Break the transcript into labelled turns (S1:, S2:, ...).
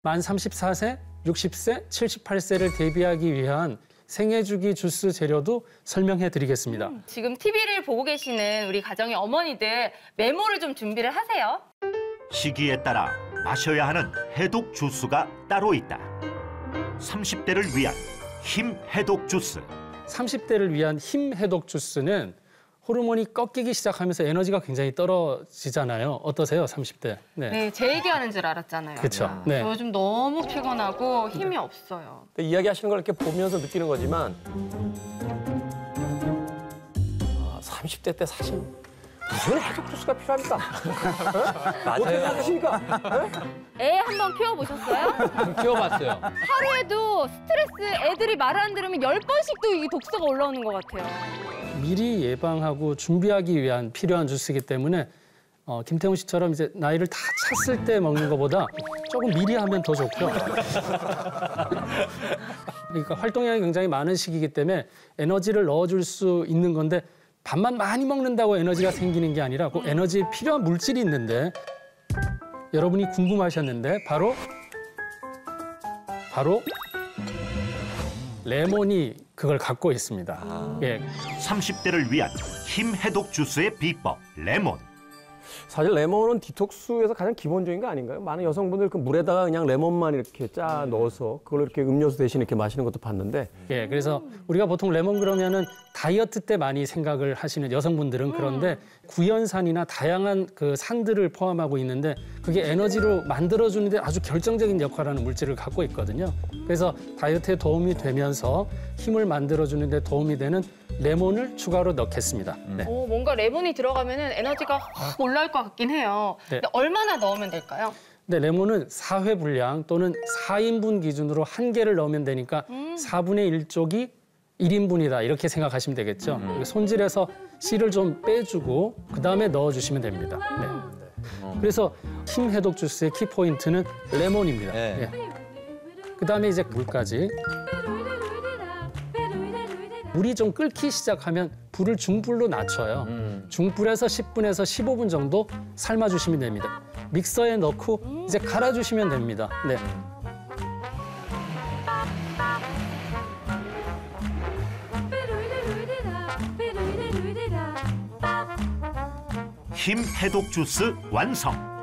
S1: 만 34세, 60세, 78세를 대비하기 위한 생애주기 주스 재료도 설명해 드리겠습니다.
S2: 지금 TV를 보고 계시는 우리 가정의 어머니들 메모를 좀 준비를 하세요.
S3: 시기에 따라 마셔야 하는 해독 주스가 따로 있다. 30대를 위한 힘 해독 주스.
S1: 30대를 위한 힘 해독 주스는 호르몬이 꺾이기 시작하면서 에너지가 굉장히 떨어지잖아요. 어떠세요, 30대?
S2: 네, 제 얘기하는 줄 알았잖아요.
S1: 그렇죠. 네.
S2: 저 요즘 너무 피곤하고 힘이 없어요.
S4: 이야기하시는 걸 이렇게 보면서 느끼는 거지만 30대 때 사실 무슨 해독 주스가 필요합니까? 어떻게 생각하십니까?
S2: 애 한번 키워보셨어요?
S5: 키워봤어요.
S2: 하루에도 스트레스 애들이 말 안 들으면 10번씩도 이 독소가 올라오는 것 같아요.
S1: 미리 예방하고 준비하기 위한 필요한 주스이기 때문에 김태훈 씨처럼 이제 나이를 다 찼을 때 먹는 것보다 조금 미리 하면 더 좋고요. 그러니까 활동량이 굉장히 많은 시기이기 때문에 에너지를 넣어줄 수 있는 건데 밥만 많이 먹는다고 에너지가 생기는 게 아니라 그 에너지에 필요한 물질이 있는데 여러분이 궁금하셨는데 바로 레몬이 그걸 갖고 있습니다. 예.
S3: 30대를 위한 힘 해독 주스의 비법, 레몬.
S4: 사실 레몬은 디톡스에서 가장 기본적인 거 아닌가요? 많은 여성분들 그 물에다가 그냥 레몬만 이렇게 짜 넣어서 그걸 이렇게 음료수 대신 이렇게 마시는 것도 봤는데.
S1: 예, 그래서 우리가 보통 레몬 그러면은 다이어트 때 많이 생각을 하시는 여성분들은 그런데 구연산이나 다양한 그 산들을 포함하고 있는데 그게 에너지로 만들어주는데 아주 결정적인 역할을 하는 물질을 갖고 있거든요. 그래서 다이어트에 도움이 되면서 힘을 만들어주는 데 도움이 되는 레몬을 추가로 넣겠습니다. 네.
S2: 뭔가 레몬이 들어가면 에너지가 확 올라올 것 같긴 해요.
S1: 네.
S2: 근데 얼마나 넣으면 될까요?
S1: 네, 레몬은 4회 분량 또는 4인분 기준으로 1개를 넣으면 되니까 4분의 1쪽이 1인분이다 이렇게 생각하시면 되겠죠. 손질해서 씨를 좀 빼주고 그다음에 넣어주시면 됩니다. 네. 그래서 힘 해독 주스의 키포인트는 레몬입니다.
S5: 네.
S1: 예. 그다음에 이제 물까지. 물이 좀 끓기 시작하면 불을 중불로 낮춰요. 중불에서 10분에서 15분 정도 삶아주시면 됩니다. 믹서에 넣고 이제 갈아주시면 됩니다. 네.
S3: 힘 해독 주스 완성.